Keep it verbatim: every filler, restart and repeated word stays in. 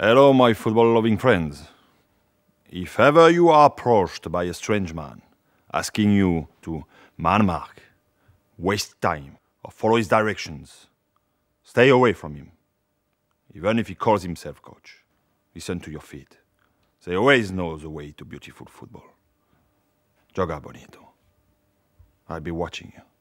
Hello, my football-loving friends. If ever you are approached by a strange man, asking you to man-mark, waste time, or follow his directions, stay away from him. Even if he calls himself coach, listen to your feet. They always know the way to beautiful football. Joga Bonito. I'll be watching you.